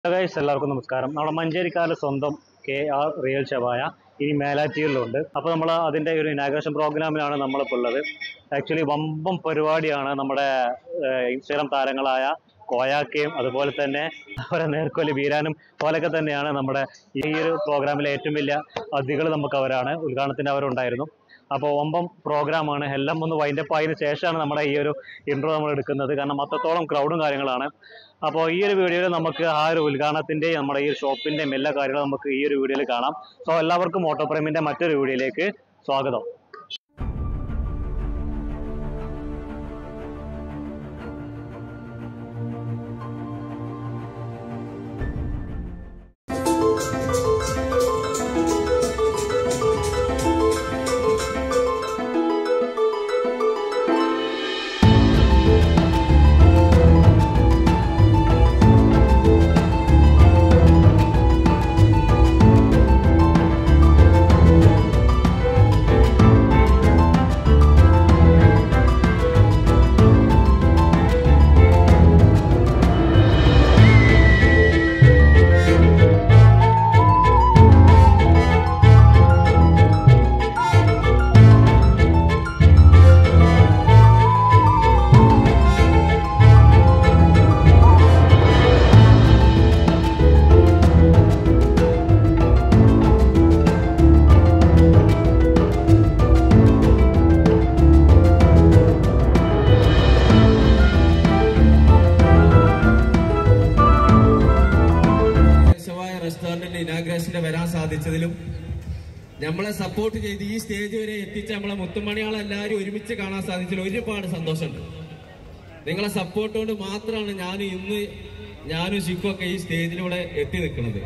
Guys എല്ലാവർക്കും നമസ്കാരം. നമ്മുടെ മഞ്ചേരിക്കാരുടെ സ്വന്തം KR റിയൽ ഷവായ ഇനി മേലാറ്റൂരിലുണ്ട്. അപ്പോൾ നമ്മൾ അതിൻ്റെ ഒരു ഇനാഗ്രേഷൻ പ്രോഗ്രാമിലാണ് നമ്മളിപ്പോൾ ഉള്ളത്. ആക്ച്വലി വമ്പം പരിപാടിയാണ്. നമ്മുടെ ഇൻസ്റ്റാഗ്രാം താരങ്ങളായ കോയാക്കയും അതുപോലെ തന്നെ അവരെ നേർക്കൊലി വീരാനും പോലൊക്കെ തന്നെയാണ് നമ്മുടെ ഈ ഒരു പ്രോഗ്രാമിലെ ഏറ്റവും വലിയ അതിഥികൾ. നമുക്ക് അവരാണ് ഉദ്ഘാടനത്തിന് അവരുണ്ടായിരുന്നു. അപ്പോൾ വമ്പം പ്രോഗ്രാമാണ്. എല്ലാം ഒന്ന് വൈൻഡപ്പ് ആയതിനു ശേഷമാണ് നമ്മുടെ ഈ ഒരു ഇൻട്രോ നമ്മൾ എടുക്കുന്നത്. കാരണം അത്രത്തോളം ക്രൗഡും കാര്യങ്ങളാണ്. അപ്പോൾ ഈ ഒരു വീഡിയോയിൽ നമുക്ക് ആ ഒരു ഉദ്ഘാടനത്തിൻ്റെയും നമ്മുടെ ഈ ഷോപ്പിൻ്റെയും എല്ലാ കാര്യങ്ങളും നമുക്ക് ഈ ഒരു വീഡിയോയിൽ കാണാം. സോ എല്ലാവർക്കും ഓട്ടോപ്രേമിൻ്റെ മറ്റൊരു വീഡിയോയിലേക്ക് സ്വാഗതം. ഇനാഗ്രേഷന്റെ വരാൻ സാധിച്ചതിലും നമ്മളെ സപ്പോർട്ട് ചെയ്ത് ഈ സ്റ്റേജ് വരെ എത്തിച്ച നമ്മളെ മുത്തുമണികളെല്ലാവരും ഒരുമിച്ച് കാണാൻ സാധിച്ചതിൽ ഒരുപാട് സന്തോഷമുണ്ട്. നിങ്ങളെ സപ്പോർട്ട് കൊണ്ട് മാത്രമാണ് ഞാനും ഷിക്കൊക്കെ ഈ സ്റ്റേജിലൂടെ എത്തി നിൽക്കുന്നത്.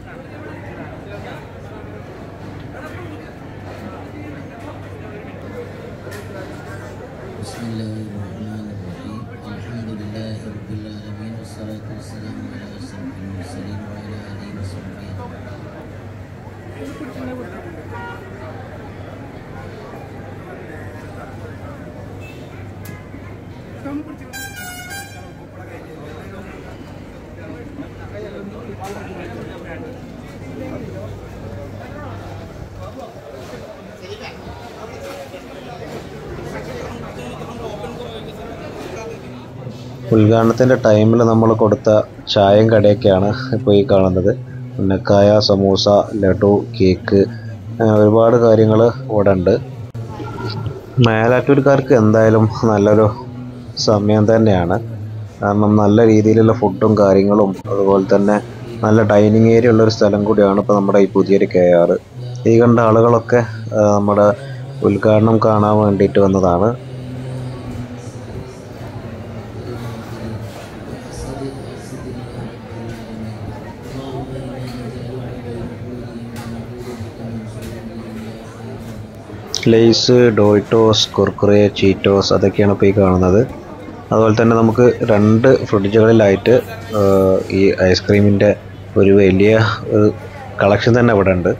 ഉദ്ഘാടനത്തിൻ്റെ ടൈമിൽ നമ്മൾ കൊടുത്ത ചായയും കടയൊക്കെയാണ് ഇപ്പോൾ ഈ കാണുന്നത്. ഉന്നക്കായ, സമൂസ, ലഡു, കേക്ക്, ഒരുപാട് കാര്യങ്ങൾ ഇവിടെ ഉണ്ട്. മേലാറ്റൂർക്കാർക്ക് എന്തായാലും നല്ലൊരു സമയം തന്നെയാണ്. കാരണം നല്ല രീതിയിലുള്ള ഫുഡും കാര്യങ്ങളും അതുപോലെ തന്നെ നല്ല ഡൈനിങ് ഏരിയ ഉള്ളൊരു സ്ഥലം കൂടിയാണ് ഇപ്പോൾ നമ്മുടെ ഈ പുതിയൊരു KR. ഈ കണ്ട ആളുകളൊക്കെ നമ്മുടെ ഉദ്ഘാടനം കാണാൻ വേണ്ടിയിട്ട് വന്നതാണ്. ലേസ്, ഡോയിറ്റോസ്, കുർക്കുറെ, ചീറ്റോസ് അതൊക്കെയാണ് ഇപ്പോൾ ഈ കാണുന്നത്. അതുപോലെ തന്നെ നമുക്ക് 2 ഫ്രിഡ്ജുകളിലായിട്ട് ഈ ഐസ്ക്രീമിൻ്റെ ഒരു വലിയ കളക്ഷൻ തന്നെ ഇവിടെ ഉണ്ട്.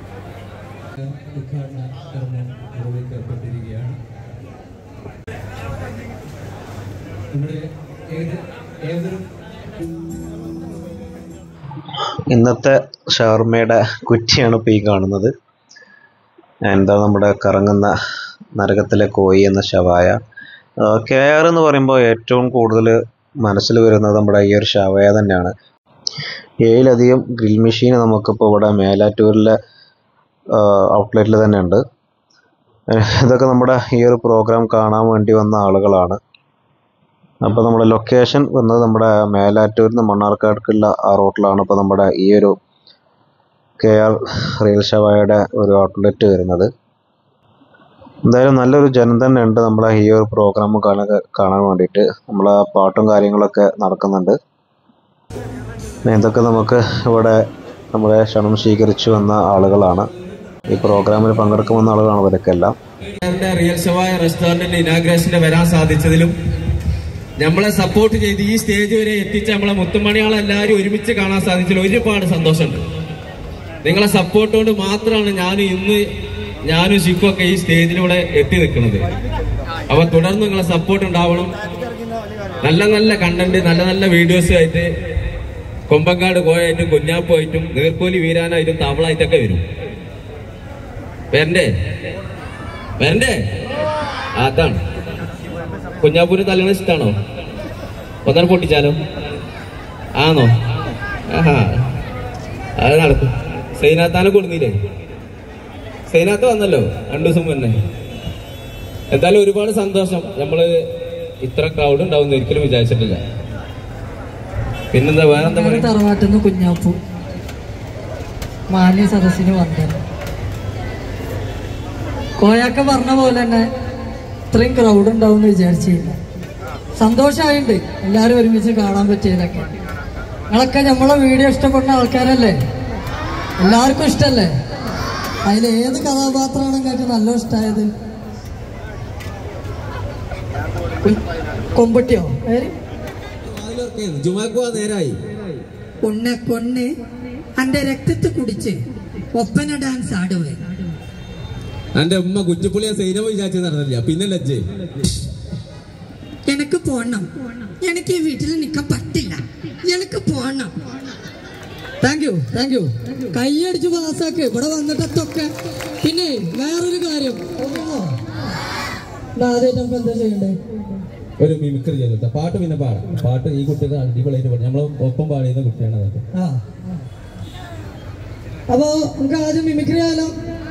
ഇന്നത്തെ ഷവർമയുടെ കുറ്റിയാണ് ഇപ്പോൾ ഈ കാണുന്നത്. എന്താ നമ്മുടെ കറങ്ങുന്ന നരകത്തിലെ കോഴി എന്ന ഷവായ. KR എന്ന് പറയുമ്പോൾ ഏറ്റവും കൂടുതൽ മനസ്സിൽ വരുന്നത് നമ്മുടെ ഈ ഒരു ഷവായ തന്നെയാണ്. 7ലധികം ഗ്രിൽ മെഷീൻ നമുക്കിപ്പോൾ ഇവിടെ മേലാറ്റൂരിലെ ഔട്ട്ലെറ്റിൽ തന്നെ ഉണ്ട്. ഇതൊക്കെ നമ്മുടെ ഈ ഒരു പ്രോഗ്രാം കാണാൻ വേണ്ടി വന്ന ആളുകളാണ്. അപ്പോൾ നമ്മുടെ ലൊക്കേഷൻ വന്നത് നമ്മുടെ മേലാറ്റൂരിൽ നിന്ന് മണ്ണാർക്കാടുക്കുള്ള ആ റോട്ടിലാണ് ഇപ്പോൾ നമ്മുടെ ഈ ഒരു KR റിയൽ ഷവായയുടെ ഒരു ഔട്ട്ലെറ്റ് വരുന്നത്. എന്തായാലും നല്ലൊരു ജനം തന്നെ ഉണ്ട് നമ്മളെ ഈ ഒരു പ്രോഗ്രാം കാണാൻ വേണ്ടിയിട്ട്. നമ്മളെ പാട്ടും കാര്യങ്ങളൊക്കെ നടക്കുന്നുണ്ട്. ഇതൊക്കെ നമുക്ക് ഇവിടെ നമ്മളെ ക്ഷണം സ്വീകരിച്ചു വന്ന ആളുകളാണ്. ഈ പ്രോഗ്രാമിൽ പങ്കെടുക്കുമെന്ന ആളുകളാണ് ഇവരൊക്കെ എല്ലാം. റിയൽ ഷവായ റെസ്റ്റോറന്റിന്റെ ഇനാഗ്രേഷന്റെ വരാൻ സാധിച്ചതിലും നമ്മളെ സപ്പോർട്ട് ചെയ്ത് ഈ സ്റ്റേജ് വരെ എത്തിച്ച നമ്മളെ മുത്തുമണികളെല്ലാവരും ഒരുമിച്ച് കാണാൻ സാധിച്ചതിൽ ഒരുപാട് സന്തോഷമുണ്ട്. നിങ്ങളെ സപ്പോർട്ട് കൊണ്ട് മാത്രമാണ് ഞാനും ഷിക്കൊക്കെ ഈ സ്റ്റേജിലൂടെ എത്തി നിൽക്കുന്നത്. അപ്പോൾ തുടർന്ന് നിങ്ങളെ സപ്പോർട്ട് ഉണ്ടാവണം. നല്ല നല്ല കണ്ടന്റ്, നല്ല നല്ല വീഡിയോസ് ആയിട്ട് കൊമ്പങ്കാട് കോയായിട്ടും കുഞ്ഞാപ്പായിട്ടും നീർക്കോലി വീരാനായിട്ടും തവളായിട്ടൊക്കെ വരും. വരണ്ടേ വരണ്ടേ? അതാണ് കുഞ്ഞാപ്പൂര് തലണ ഇഷ്ടാണോ? ഒന്നാണ് പൊട്ടിച്ചാലോ? ആണോ? ആഹാ, അത് നടക്കും. സൈനാത്താനെ കൊടുന്നില്ലേ? സൈനാത്ത വന്നല്ലോ 2 ദിവസം മുന്നേ. എന്തായാലും ഒരുപാട് സന്തോഷം. നമ്മള് ഇത്ര ക്രൗഡ് ഉണ്ടാവും ഒരിക്കലും വിചാരിച്ചിട്ടില്ല. പിന്നെന്താ വേറെന്താ പറയുക? തറവാട്ടിന്ന് കുഞ്ഞാപ്പൂ മാന്യ സദസ്സിന് വന്നത് കോയാക്ക പറഞ്ഞ പോലെ തന്നെ ഇത്രയും ക്രൗഡ് ഉണ്ടാവും എന്ന് വിചാരിച്ചില്ല. സന്തോഷമായിട്ടുണ്ട് എല്ലാവരും ഒരുമിച്ച് കാണാൻ പറ്റിയതൊക്കെ. നിങ്ങളൊക്കെ നമ്മളെ വീഡിയോ ഇഷ്ടപ്പെടുന്ന ആൾക്കാരല്ലേ? എല്ലാവർക്കും ഇഷ്ടല്ലേ? അതിലേത് കഥാപാത്രമാണ് നിങ്ങൾക്ക് നല്ല ഇഷ്ടമായത്? കൊമ്പട്ടിയോ? നേരായി കൊണ്ണ് കൊണ്ണ് അന്റെ രക്തത്തെ കുടിച്ച് ഒപ്പന ഡാൻസ് ആടുവേ. എന്റെ ഉമ്മ കുറ്റിപ്പുള്ളിയെ സൈനമ വിചാരിച്ചു നടന്നില്ല. പിന്നെ ലജ്ജ. എനിക്ക് പോണം, എനിക്ക് ഈ വീട്ടിൽ നിൽക്കാൻ പറ്റില്ല, എനിക്ക് പോണം. Thank you thank you. കൈയടിച്ച് പാസ്സാക്ക് ഇവിടെ വന്നിട്ടൊക്കെ. പിന്നെ വേറൊരു കാര്യം, ആദ്യം നമുക്ക് എന്താ ചെയ്യണ്ടേ? ഒരു മിമിക്രി ചെയ്തിട്ട് പാട്ട് പിന്നെ പാടാം. പാട്ട് ഈ കുട്ടികൾ അടിപൊളിയായിട്ട് പാടും. നമ്മൾ ഒപ്പം പാടിയുന്ന കുട്ടിയാണ് അതൊക്കെ. അപ്പോ നമുക്ക് ആദ്യം മിമിക്രി ആയാലോ?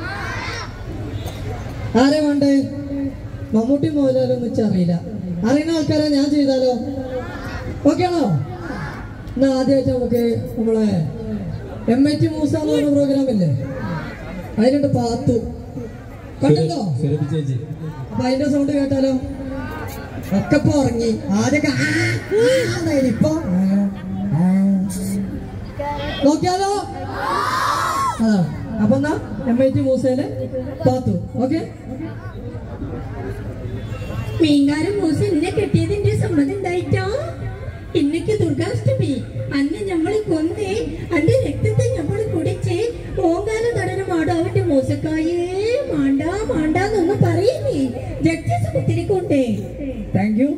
ആരെ വേണ്ടേ? മമ്മൂട്ടി മോഹൻലാലൊന്നും വെച്ചറിയില്ല. അറിയുന്ന ആൾക്കാരെ ഞാൻ ചെയ്താലോ? ഓക്കെ ആണോ? എന്നാ ആദ്യമായിട്ട് നമുക്ക് നമ്മളെ MIT മൂസ എന്ന് പറഞ്ഞ പ്രോഗ്രാം ഇല്ലേ, അതിനുണ്ട് പാത്തു. കണ്ടല്ലോ? അപ്പൊ അതിന്റെ സൗണ്ട് കേട്ടാലോ? ഒക്കെ ഇപ്പൊ ഉറങ്ങി. ആദ്യമൊക്കെ ഇപ്പൊ നോക്കിയാലോ? അതാണ്. അപ്പൊ എന്നാ MIT മൂസയിലെ പാത്തു. ഓക്കെ. മീൻകാരൻ മൂസ എന്നെ കെട്ടിയതിന്റെ സമ്മതം ഉണ്ടായിട്ടോ. ഇന്നക്ക് ദുർഗാഷ്ടമി അന്ന് ഞമ്മള് കൊന്നേ അന്റെ രക്തത്തെ ഞമ്മള് കുടിച്ച് ഓങ്കാലം തടരുമാടോ അവന്റെ മൂസക്കായേ മാണ്ട മാണ്ടാന്നൊന്നും പറയുന്നേ. ജഡ്ജസ് കുത്തിരിക്കൊണ്ടേ. Thank you.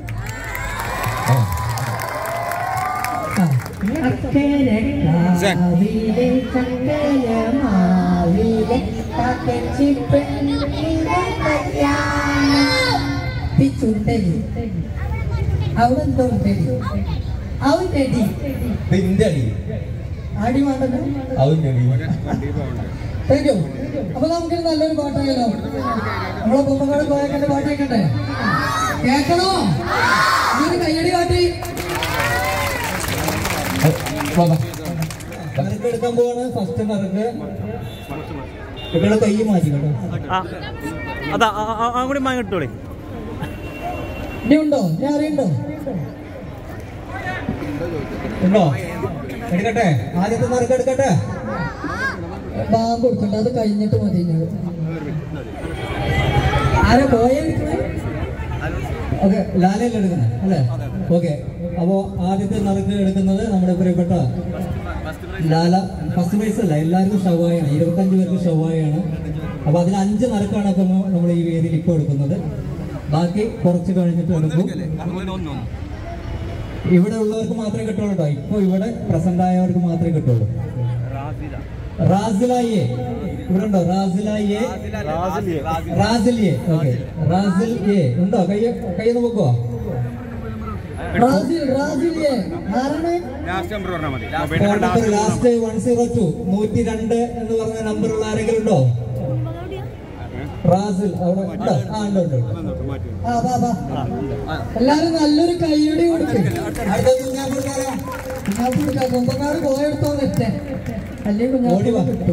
അവിടെ എന്തോ ഉണ്ടടി അവൻ്റെ അടി വേണ്ടല്ലോ. Thank you. അപ്പൊ നമുക്കൊരു നല്ലൊരു പാട്ടായാലോ? നമ്മളെ കൊമ്പങ്ങാട് കോയക്കന്റെ പാട്ട് കേൾക്കട്ടെ? കേൾക്കണോ? ഒരു കയ്യടി കാട്ടി. എടുക്കാൻ പോവാണ്. ഫസ്റ്റ് നറുക്ക് ഇവിടെ കൈ മാറ്റി കേട്ടോ. കൂടി മാങ്ങിട്ടോളി. ഇനി ഉണ്ടോ? ഞാൻ അറിയണ്ടോ? ഉണ്ടോ? എടുക്കട്ടെ. ആദ്യത്തെ നറുക്ക് എടുക്കട്ടെ. ബാങ്ക് കൊടുക്കണ്ട, അത് കഴിഞ്ഞിട്ട് മതി. ആരെ പോയ എടുക്കണേ? ഓക്കെ, ലാലയിൽ എടുക്കുന്നത് അല്ലേ? ഓക്കെ. അപ്പോ ആദ്യത്തെ നറുക്ക് എടുക്കുന്നത് നമ്മുടെ പ്രിയപ്പെട്ട ലാല. ഫസ്റ്റ് പ്രൈസ് അല്ല, എല്ലാവർക്കും ഷവായാണ്. 25 പേർക്ക് ഷവായാണ്. അപ്പൊ അതിൽ 5 നറുക്കാണ് അപ്പൊ നമ്മൾ ഈ വേദിയിൽ ഇപ്പോൾ എടുക്കുന്നത്. ബാക്കി കുറച്ച് കഴിഞ്ഞിട്ട് എടുക്കും. ഇവിടെ ഉള്ളവർക്ക് മാത്രമേ കിട്ടുള്ളൂ കേട്ടോ. ഇപ്പൊ ഇവിടെ പ്രസന്റ് ആയവർക്ക് മാത്രമേ കിട്ടുള്ളൂ. റാസിലായെ ഇവിടെ ഉണ്ടോ? റാസിലായെ റാസിലിയെ. ഓക്കെ, റാസിലിയെ ഉണ്ടോ? കയ്യൊന്ന് നോക്കുവോ? റാസിലിയെ ആരാണ്? ലാസ്റ്റ് 102 102 എന്ന് പറഞ്ഞ നമ്പറുള്ള ആരെങ്കിലും ഉണ്ടോ? റാസിൽ അവിടെ ഉണ്ടോ? ഉണ്ട്. എല്ലാരും നല്ലൊരു കൈയ്യടി കൊടുക്കും. കുഞ്ഞാപ്പൂർക്കാ കൊമ്പങ്ങാട് പോയെടുത്തോ വെച്ചേ അല്ലെങ്കിൽ കുഞ്ഞാപ്പൂർ കിട്ടും.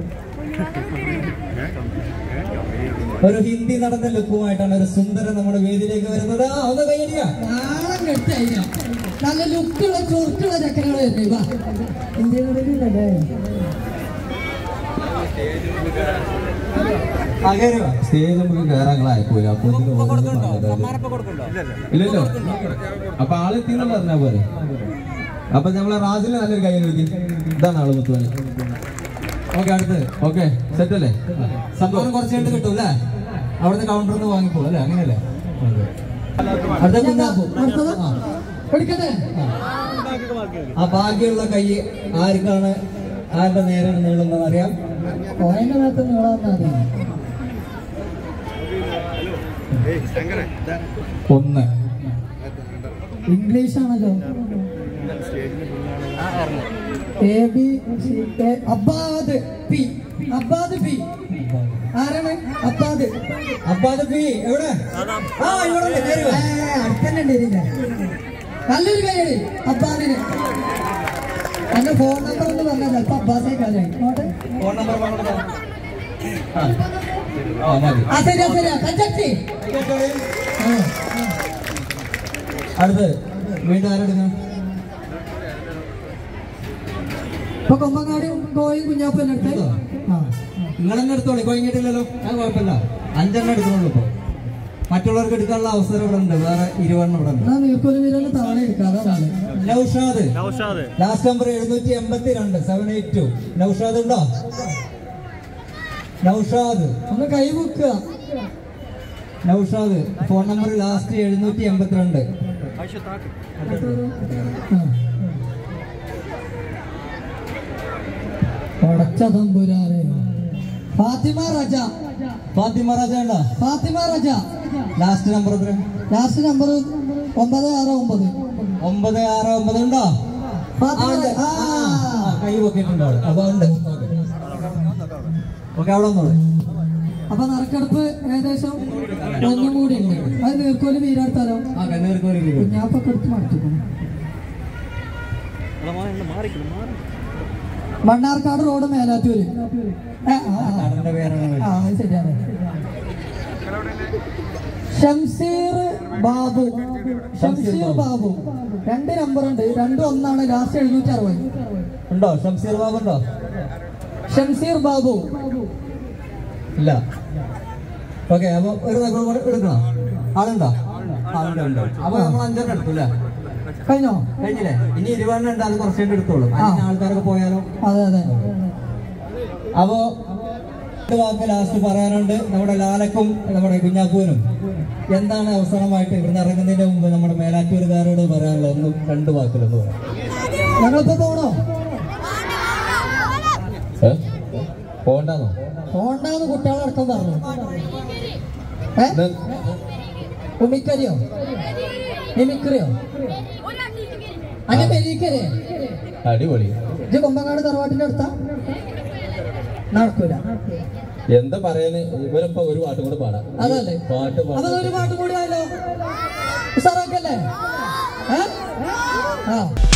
ഒരു ഹിന്ദി നടന്ന ലുക്കുമായിട്ടാണ് ഒരു സുന്ദരൻ നമ്മുടെ വേദിയിലേക്ക് വരുന്നത്. ഒന്ന് കൈയ്യടിയാ. നാളെ കെട്ടായില്ല. നല്ല ലുക്കുള്ള ചൊറുക്കുള്ള ചക്കരകൾ വരുന്നേ. വാ, ഇന്ത്യൻ നടക്കില്ലല്ലേ? സ്റ്റേജ് നമുക്ക് കയറാങ്ങളായിപ്പോയി. ഇല്ലല്ലോ. അപ്പൊ ആളെത്തിയെന്ന് പറഞ്ഞാ പോലെ. അപ്പൊ നമ്മളെ റാസില് നല്ലൊരു കൈ വിളിക്കും. ഇതാണ് ആള് മുത്തുവാണി. ഓക്കെ, അടുത്ത്. ഓക്കെ, സെറ്റ് അല്ലേ? സംഭവം കുറച്ച് കഴിഞ്ഞിട്ട് കിട്ടും അല്ലേ? അവിടുത്തെ കൗണ്ടറിൽ നിന്ന് വാങ്ങിപ്പോളൂ അല്ലേ? അങ്ങനെയല്ലേ? അടുത്ത ആ ബാക്കിയുള്ള കൈ ആർക്കാണ് ആരുടെ നേരെ നീളുന്നതെന്ന് അറിയാം. കോയന്റെ ഭാഗത്ത് നീളാന്നറിയാം. 1 ഇംഗ്ലീഷ് ആണല്ലോ. അബ്ബാദ് പി. അബ്ബാദ് പി ആരാണ്? അബ്ബാദ്. അബ്ബാദ് പി എവിടെ? ഇവിടെ അടുത്തന്നെ ഉണ്ട്. നല്ലൊരു കൈയ്യടി അബ്ബാദിന്. എന്റെ ഫോൺ നമ്പർ ഒന്ന് പറഞ്ഞാൽ ചിലപ്പോ അബ്ബാസേ കാര്യം. ഫോൺ നമ്പർ ശരിയാ കഞ്ചാച്ചി. അടുത്ത് വീണ്ടും ആരെടുക്കണം? ഇപ്പൊ കൊമ്പങ്ങാടി കോയും കുഞ്ഞാപ്പന്നെ അടുത്ത്. നിങ്ങളെന്നെ എടുത്തോളൂ. കഴിഞ്ഞിട്ടില്ലല്ലോ, ഞാൻ കുഴപ്പമില്ല. 5 എടുക്കുന്നുള്ളൂ. ഇപ്പൊ മറ്റുള്ളവർക്ക് എടുക്കാനുള്ള അവസരം ഇവിടെ ഉണ്ട്. വേറെ 20 ഇവിടെ ഉണ്ട്. നീർക്കൊലി വീരന് താഴെ എടുക്കാതെ. Naushad last number 782 782. നൗഷാദ് ഉണ്ടോ? നൗഷാദ് ഒന്ന് കൈ വെക്കുക. Naushad phone number last 782. ഉടച്ച തമ്പുരാനെ. ഫാത്തിമ റജ. ഫാത്തിമ രാജ ഉണ്ടോ? ഫാത്തിമ റജ ലാസ്റ്റ് നമ്പർ എത്ര? Last number 969. 969 ഉണ്ടോ? കൈ പൊക്കിയിട്ടുണ്ടോ? അപ്പൊ ഉണ്ട്. ഓക്കെ, അവിടെ ഒന്നോളൂ. അപ്പൊ നറുക്കെടുപ്പ് ഏകദേശം ഒന്നും കൂടി ഉണ്ട്. അത് നീർക്കോലി വീരെടുത്താലോ? കുഞ്ഞാപ്പൊക്കെ എടുത്ത് മാറ്റിക്കണം. മണ്ണാർക്കാട് റോഡ് മേലാറ്റൂര്. ശരിയാണ്. ഷംസീർ ബാബു. ഷംസീർ ബാബു 2 നമ്പറുണ്ട്. 2 1 ലാസ്റ്റ് 760 ഉണ്ടോ? ഷംസീർ ബാബു ഉണ്ടോ? ഷംസീർ ബാബു ഇല്ല. ഓക്കെ, അപ്പൊ ഒരു നമ്പർ കൂടെ എടുക്കണം. ആളുണ്ടോ? ആളുണ്ട്. അപ്പൊ നമ്മൾ 5 എടുക്കൂല്ലേ? കഴിഞ്ഞോ? കഴിഞ്ഞില്ലേ? ഇനി 20 ഉണ്ട്. അത് കുറച്ചുകൂടെ എടുത്തോളൂ. ആൾക്കാരൊക്കെ പോയാലോ? അതെ അതെ. അപ്പോ വാക്ക് ലാസ്റ്റ് പറയാനുണ്ട്. നമ്മുടെ ലാലക്കും നമ്മുടെ കുഞ്ഞാപ്പൂനും എന്താണ് അവസരമായിട്ട് ഇവിടുന്ന് ഇറങ്ങുന്നതിന് മുമ്പ് നമ്മുടെ മേലാറ്റൂരുകാരോട് പറയാനുള്ളത്? 2 വാക്കിലൊന്ന് പറയാം. ഞങ്ങളിപ്പോ പോണോ? പോണ്ടെന്നോ? പോണ്ടെന്ന് കുട്ടികളടക്കം പറഞ്ഞു. ഉമിക്കരിയോ മിമിക്രിയോ? അന്റെ പെരീക്കരേ? അടിപൊളി. ഇത് കൊമ്പങ്ങാട് തറവാട്ടിന്റെ അടുത്താ? നടക്കൂല. എന്താ പറയാന്? ഇവരിപ്പോ ഒരു പാട്ടും കൂടെ പാടാം. അതല്ലേ പാട്ട് അപ്പൊ ഒരു പാട്ടും കൂടി ആയല്ലോ. സാറൊക്കെയല്ലേ? ആ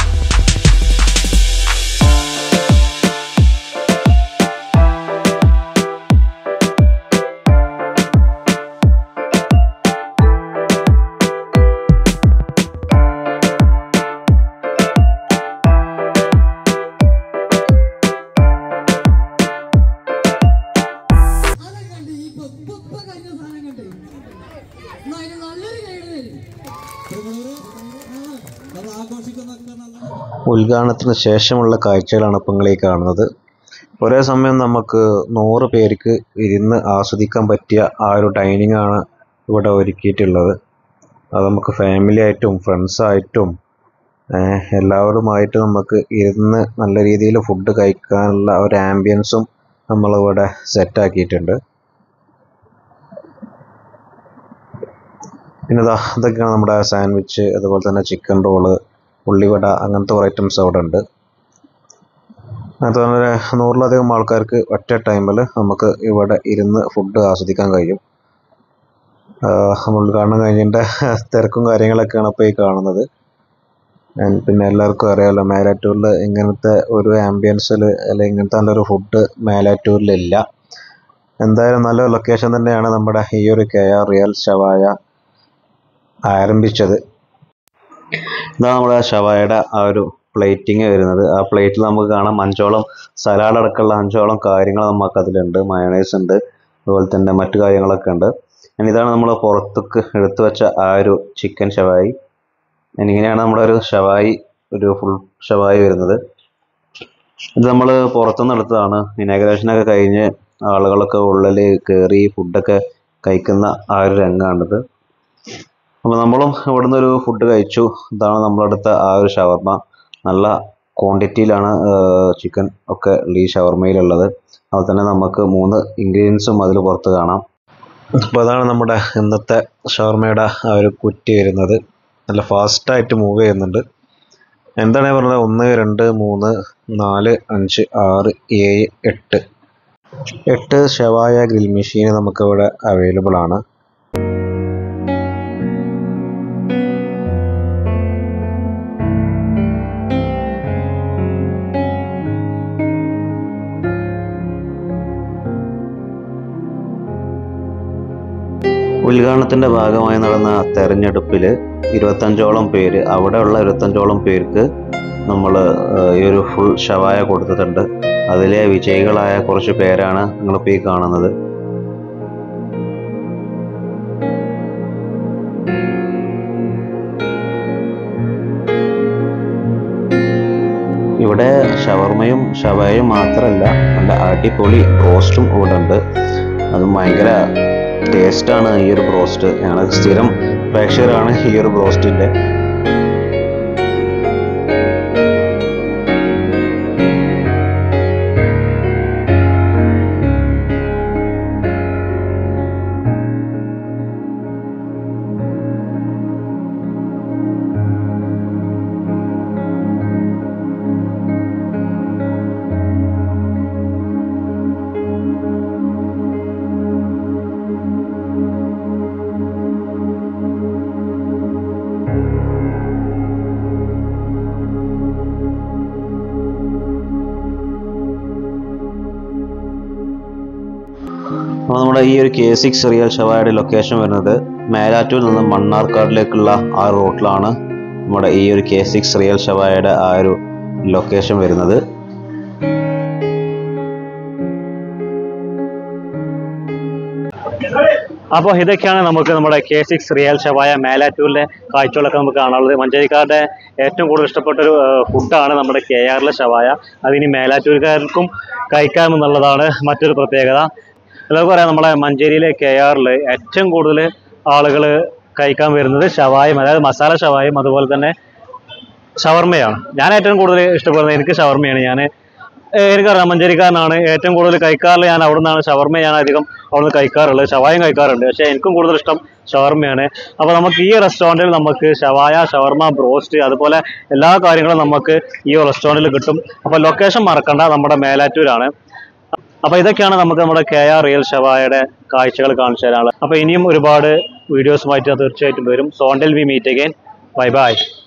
ഉദ്ഘാടനത്തിന് ശേഷമുള്ള കാഴ്ചകളാണ് ഇപ്പം നിങ്ങൾ ഈ കാണുന്നത്. ഒരേ സമയം നമുക്ക് 100 പേർക്ക് ഇരുന്ന് ആസ്വദിക്കാൻ പറ്റിയ ആ ഒരു ഡൈനിങ് ആണ് ഇവിടെ ഒരുക്കിയിട്ടുള്ളത്. അത് നമുക്ക് ഫാമിലി ആയിട്ടും ഫ്രണ്ട്സായിട്ടും എല്ലാവരുമായിട്ട് നമുക്ക് ഇരുന്ന് നല്ല രീതിയിൽ ഫുഡ് കഴിക്കാനുള്ള ഒരു ആംബിയൻസും നമ്മളിവിടെ സെറ്റാക്കിയിട്ടുണ്ട്. പിന്നെ ഇതൊക്കെയാണ് നമ്മുടെ സാൻഡ്വിച്ച്, അതുപോലെ തന്നെ ചിക്കൻ റോള്, ഉള്ളിവട, അങ്ങനത്തെ കുറേ ഐറ്റംസ് അവിടെ ഉണ്ട്. അതുപോലെ 100-ലധികം ആൾക്കാർക്ക് ഒറ്റ ടൈമിൽ നമുക്ക് ഇവിടെ ഇരുന്ന് ഫുഡ് ആസ്വദിക്കാൻ കഴിയും. നമ്മൾ ഉദ്ഘാടനം കഴിഞ്ഞതിൻ്റെ തിരക്കും കാര്യങ്ങളൊക്കെയാണ് ഇപ്പോൾ ഈ കാണുന്നത്. പിന്നെ എല്ലാവർക്കും അറിയാമല്ലോ, മേലാറ്റൂരിൽ ഇങ്ങനത്തെ ഒരു ആംബിയൻസിൽ അല്ലെങ്കിൽ ഇങ്ങനത്തെ നല്ലൊരു ഫുഡ് മേലാറ്റൂരിലില്ല. എന്തായാലും നല്ലൊരു ലൊക്കേഷൻ തന്നെയാണ് നമ്മുടെ ഈ ഒരു KR റിയൽ ഷവായ ആരംഭിച്ചത്. ഇതാണ് നമ്മുടെ ഷവായയുടെ ആ ഒരു പ്ലേറ്റിങ് വരുന്നത്. ആ പ്ലേറ്റിൽ നമുക്ക് കാണാം 5ഓളം സലാഡ് അടക്കമുള്ള 5ഓളം കാര്യങ്ങൾ നമുക്കതിലുണ്ട്. മയണൈസ് ഉണ്ട്, അതുപോലെ തന്നെ മറ്റു കാര്യങ്ങളൊക്കെ ഉണ്ട്. ഇതാണ് നമ്മൾ പുറത്തേക്ക് എടുത്തു വെച്ച ആ ഒരു ചിക്കൻ ഷവായി. ഇങ്ങനെയാണ് നമ്മുടെ ഒരു ഷവായി, ഒരു ഫുൾ ഷവായി വരുന്നത്. ഇത് നമ്മൾ പുറത്തുനിന്ന് എടുത്തതാണ്. ഇനാഗുറേഷനൊക്കെ കഴിഞ്ഞ് ആളുകളൊക്കെ ഉള്ളിൽ കയറി ഫുഡൊക്കെ കഴിക്കുന്ന ആ ഒരു രംഗമാണിത്. അപ്പോൾ നമ്മളും ഇവിടുന്ന് ഒരു ഫുഡ് കഴിച്ചു. ഇതാണ് നമ്മളെടുത്ത ആ ഒരു ഷവർമ. നല്ല ക്വാണ്ടിറ്റിയിലാണ് ചിക്കൻ ഒക്കെ ഈ ഷവർമയിലുള്ളത്. അതുപോലെ തന്നെ നമുക്ക് 3 ഇൻഗ്രീഡിയൻസും അതിൽ പുറത്ത് കാണാം. അപ്പോൾ അതാണ് നമ്മുടെ ഇന്നത്തെ ഷവർമയുടെ ആ ഒരു കുറ്റി വരുന്നത്. നല്ല ഫാസ്റ്റായിട്ട് മൂവ് ചെയ്യുന്നുണ്ട്. എന്താണ് പറഞ്ഞത്, 1 2 3 4 5 6 7 8 ഷവായ ഗ്രിൽ മെഷീൻ നമുക്കിവിടെ അവൈലബിൾ ആണ്. ഉദ്ഘാടനത്തിൻ്റെ ഭാഗമായി നടന്ന തെരഞ്ഞെടുപ്പിൽ 25ഓളം പേര്, അവിടെയുള്ള 25ഓളം പേർക്ക് നമ്മൾ ഈ ഒരു ഫുൾ ഷവായ കൊടുത്തിട്ടുണ്ട്. അതിലെ വിജയികളായ കുറച്ച് പേരാണ് നിങ്ങളിപ്പോൾ ഈ കാണുന്നത്. ഇവിടെ ഷവർമയും ഷവായയും മാത്രമല്ല, നല്ല അടിപൊളി ബ്രോസ്റ്റും ഇവിടെ ഉണ്ട്. അതും ഭയങ്കര ടേസ്റ്റാണ് ഈ ഒരു ബ്രോസ്റ്റ്. ഞങ്ങൾ സ്ഥിരം പ്രേക്ഷകരാണ് ഈ ഒരു ബ്രോസ്റ്റിൻ്റെ. അപ്പോൾ നമ്മുടെ ഈ ഒരു K6 റിയൽ ഷവായയുടെ ലൊക്കേഷൻ വരുന്നത് മേലാറ്റൂരിൽ നിന്ന് മണ്ണാർക്കാടിലേക്കുള്ള ആ റൂട്ടിലാണ് നമ്മുടെ ഈ ഒരു K6 റിയൽ ഷവായയുടെ ആ ഒരു ലൊക്കേഷൻ വരുന്നത്. അപ്പോൾ ഇതൊക്കെയാണ് നമുക്ക് നമ്മുടെ K6 റിയൽ ഷവായ മേലാറ്റൂരിലെ കാഴ്ചകളൊക്കെ നമുക്ക് കാണാനുള്ളത്. മഞ്ചേരിക്കാരുടെ ഏറ്റവും കൂടുതൽ ഇഷ്ടപ്പെട്ടൊരു ഫുഡാണ് നമ്മുടെ KRലെ ഷവായ. അതിനി മേലാറ്റൂർക്കാർക്കും കഴിക്കാമെന്നുള്ളതാണ് മറ്റൊരു പ്രത്യേകത. എല്ലാവർക്കും അറിയാം, നമ്മളെ മഞ്ചേരിയിലെ KRൽ ഏറ്റവും കൂടുതൽ ആളുകൾ കഴിക്കാൻ വരുന്നത് ഷവായും, അതായത് മസാല ഷവായും അതുപോലെ തന്നെ ഷവർമയാണ്. ഞാൻ ഏറ്റവും കൂടുതൽ ഇഷ്ടപ്പെടുന്നത് എനിക്ക് ഷവർമയാണ്. എനിക്കറിയാം, മഞ്ചേരിക്കാരനാണ്, ഏറ്റവും കൂടുതൽ കഴിക്കാറുള്ളത് ഞാൻ അവിടെ നിന്നാണ്. ഷവർമ ഞാൻ അധികം അവിടെ നിന്ന് കഴിക്കാറുള്ളത്, ഷവായും കഴിക്കാറുണ്ട്, പക്ഷേ എനിക്കും കൂടുതൽ ഇഷ്ടം ഷവർമയാണ്. അപ്പോൾ നമുക്ക് ഈ റെസ്റ്റോറൻറ്റിൽ നമുക്ക് ഷവായ, ഷവർമ, ബ്രോസ്റ്റ് അതുപോലെ എല്ലാ കാര്യങ്ങളും നമുക്ക് ഈ റെസ്റ്റോറൻറ്റിൽ കിട്ടും. അപ്പോൾ ലൊക്കേഷൻ മറക്കണ്ട, നമ്മുടെ മേലാറ്റൂരാണ്. അപ്പോൾ ഇതൊക്കെയാണ് നമുക്ക് നമ്മുടെ KR റിയൽ ഷവായയുടെ കാഴ്ചകൾ കാണിച്ചു തരാനുള്ളത്. അപ്പോൾ ഇനിയും ഒരുപാട് വീഡിയോസുമായിട്ട് തീർച്ചയായിട്ടും വരും. So until we meet again, bye by.